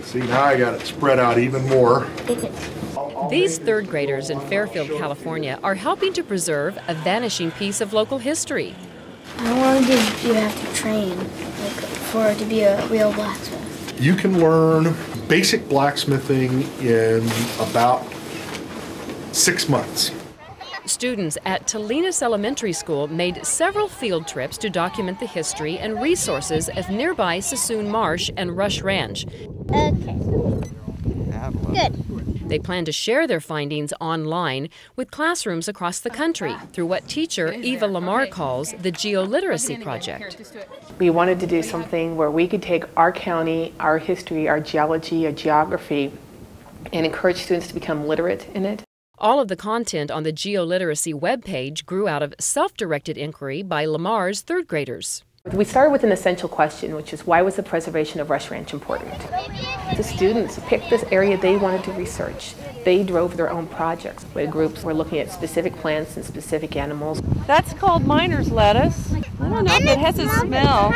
See, now I got it spread out even more. These third graders in Fairfield, California are helping to preserve a vanishing piece of local history. How long did you have to train to be a real blacksmith? You can learn basic blacksmithing in about 6 months. Students at Tolinas Elementary School made several field trips to document the history and resources of nearby Sassoon Marsh and Rush Ranch. Okay. Good. They plan to share their findings online with classrooms across the country through what teacher Eva Lamar calls the Geoliteracy Project. We wanted to do something where we could take our county, our history, our geology, our geography, and encourage students to become literate in it. All of the content on the Geoliteracy webpage grew out of self-directed inquiry by Lamar's third graders. We started with an essential question, which is why was the preservation of Rush Ranch important? The students picked this area they wanted to research. They drove their own projects. The groups were looking at specific plants and specific animals. That's called miner's lettuce. I don't know if it has a smell.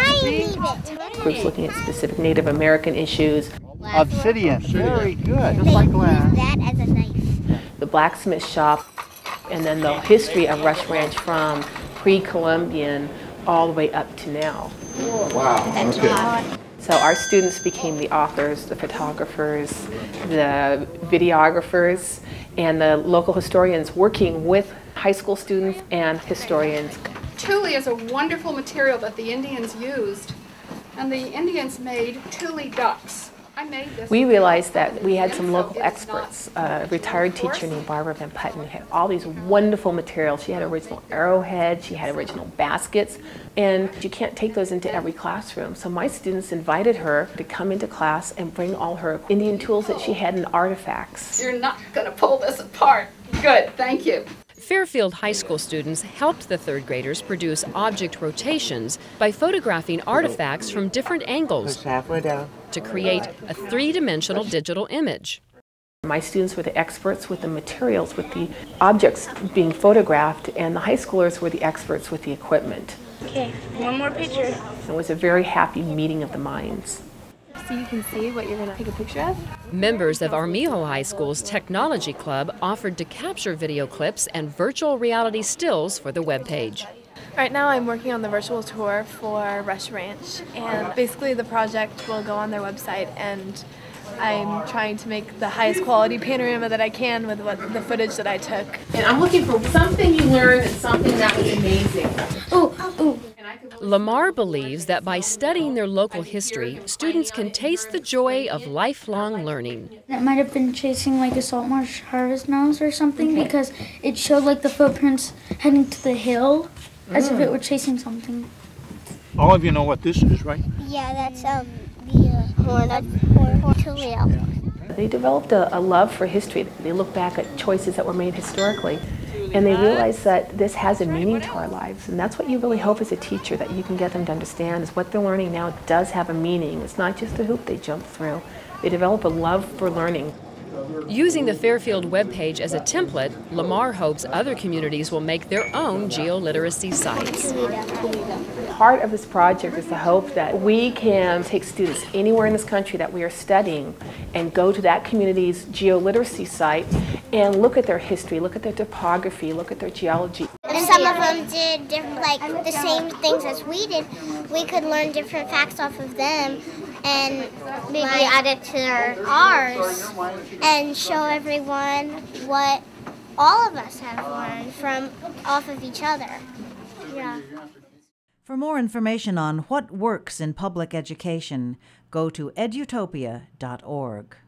Groups looking at specific Native American issues. Obsidian, very good. Just like glass. That as a knife. The blacksmith shop, and then the history of Rush Ranch from pre-Columbian all the way up to now. Wow, okay. So our students became the authors, the photographers, the videographers, and the local historians working with high school students and historians. Tule is a wonderful material that the Indians used, and the Indians made tule ducks. I made this. We realized that we had some local experts. A retired teacher named Barbara Van Putten had all these wonderful materials. She had original arrowheads, she had original baskets, and you can't take those into every classroom. So my students invited her to come into class and bring all her Indian tools that she had and artifacts. You're not going to pull this apart. Good, thank you. Fairfield High School students helped the third graders produce object rotations by photographing artifacts from different angles to create a three-dimensional digital image. My students were the experts with the materials, with the objects being photographed, and the high schoolers were the experts with the equipment. Okay, one more picture. It was a very happy meeting of the minds. So you can see what you're going to take a picture of? Members of Armijo High School's Technology Club offered to capture video clips and virtual reality stills for the webpage. Right now I'm working on the virtual tour for Rush Ranch, and basically the project will go on their website, and I'm trying to make the highest quality panorama that I can with the footage that I took. And I'm looking for something you learned and something that was amazing. Ooh. Lamar believes that by studying their local history, students can taste the joy of lifelong learning. That might have been chasing like a salt marsh harvest mouse or something, because it showed like the footprints heading to the hill as if it were chasing something. All of you know what this is, right? Yeah, that's the horn of Tulio. They developed a love for history. They look back at choices that were made historically, and they realize that this has a meaning to our lives. And that's what you really hope as a teacher, that you can get them to understand, is what they're learning now does have a meaning. It's not just a hoop they jump through. They develop a love for learning. Using the Fairfield webpage as a template, Lamar hopes other communities will make their own geoliteracy sites. Part of this project is the hope that we can take students anywhere in this country that we are studying and go to that community's geoliteracy site and look at their history, look at their topography, look at their geology. If some of them did the same things as we did, we could learn different facts off of them and maybe add it to ours and show everyone what all of us have learned off of each other. Yeah. For more information on what works in public education, go to edutopia.org.